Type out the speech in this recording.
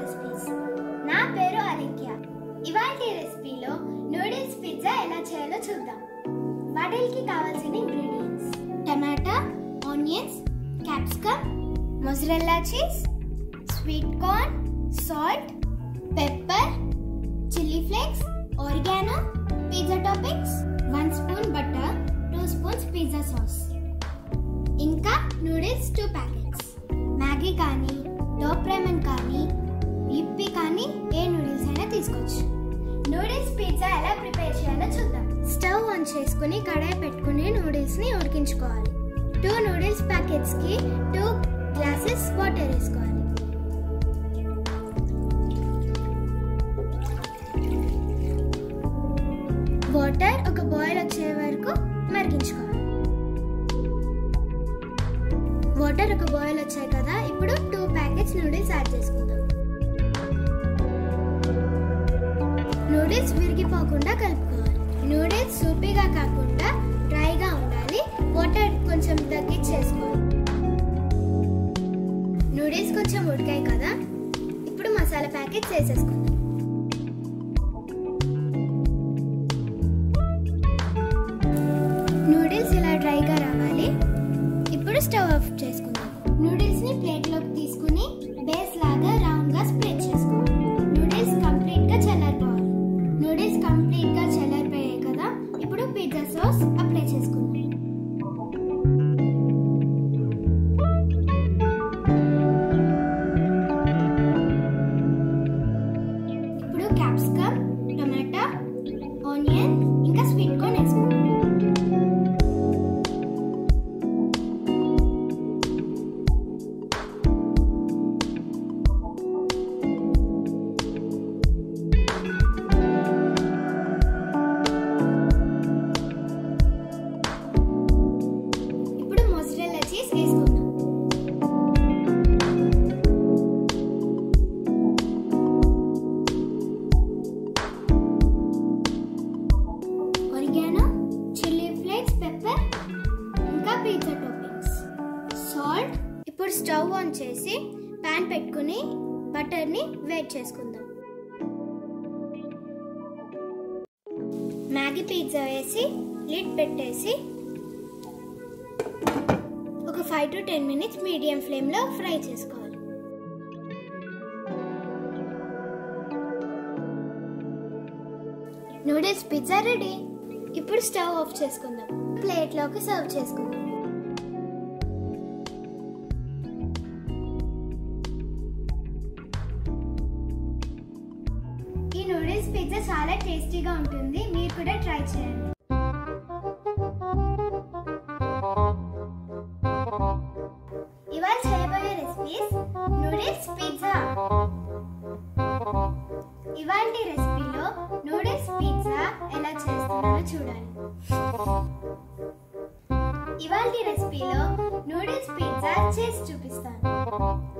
Recipes. నా పేరు అలిఖ్య. ఇవాల్టి రెసిపీలో నూడిల్స్ పిజ్జా ఎలా చేయాలో చూద్దాం. వాటికి కావాల్సిన ingredients: tomato, onions, capsicum, mozzarella cheese, sweet corn, salt, pepper, chilli flakes, oregano, pizza toppings, 1 spoon butter, 2 spoons pizza sauce, ఇంకా నూడిల్స్ 2 ప్యాకెట్స్. మ్యాగీ కానీ, టాప్ రేమన్ కానీ, యిప్పీ కానీ ఏ నూడిల్స్ అయినా తీసుకోవచ్చు. నూడిల్స్ పిజ్జా ఎలా ప్రిపేర్ చేయాలో చూద్దాం. స్టవ్ ఆన్ చేసుకుని కడాయి పెట్టుకుని నూడిల్స్ ని ఉడికించుకోవాలి. 2 నూడిల్స్ ప్యాకెట్స్ కి 2 గ్లాసెస్ వాటర్ వేసుకోవాలి. వాటర్ ఒక బాయిల్ వచ్చే వరకు మరిగించుకోవాలి. వాటర్ ఒక బాయిల్ వచ్చాయి కదా, ఇప్పుడు 2 ప్యాకెట్స్ నూడిల్స్ యాడ్ చేసుకుందాం. నూడిల్స్ విరిగిపోకుండా కలుపుకోవాలి. నూడిల్స్ సూపీగా కాకుండా డ్రైగా ఉండాలి. వాటర్ కొంచెం తగ్గించేసుకోవాలి. నూడిల్స్ కొంచెం ఉడికాయి కదా, ఇప్పుడు మసాలా ప్యాకెట్స్ వేసేసుకుందాం. నూడిల్స్ ఇలా డ్రైగా రావాలి. ఇప్పుడు స్టవ్ ఆఫ్ చేసుకుందాం. నూడిల్స్ ని ప్లేట్ లోకి తీసుకుని బేస్ లాగా రౌండ్ గా స్ప్రెడ్ చేసుకోవాలి. నూడిల్స్ కంప్లీట్ గా చల్లారిపోవాలి. నూడిల్స్ కంప్లీట్ గా చల్లారిపోయాయి కదా, ఇప్పుడు పిజ్జా సాస్ అప్లై చేసుకుందాం. ఇప్పుడు క్యాప్సికమ్, టమాటా, ఆనియన్ ఇంకా స్వీట్ కార్న్ వేసుకుందాం. Pizza toppings, salt. ఇప్పుడు స్టవ్ ఆన్ చేసి పాన్ పెట్టుకుని బటర్ ని వేట్ చేసుకుందాం. మ్యాగీ పిజ్జా వేసి లిడ్ పెట్టేసి ఒక 5 to 10 మినిట్స్ మీడియం ఫ్లేమ్ లో ఫ్రై చేసుకోవాలి. Noodles pizza ready. ఇప్పుడు స్టవ్ ఆఫ్ చేసుకుందాం. ప్లేట్ లోకి సర్వ్ చేసుకుందాం. ఈ నూడిల్స్ పిజ్జా చాలా టేస్టీగా ఉంటుంది. మీరు కూడా ట్రై చేయండి. ఇవాళ చేయబోయే రెసిపీస్ నూడిల్స్ పిజ్జా. ఇవాల్టి రెసిపీలో నూడిల్స్ పిజ్జా ఎలా చేస్తున్నారో చూడాలి. ఇవాల్టి రెసిపీలో నూడిల్స్ పిజ్జా చేసి చూపిస్తాను.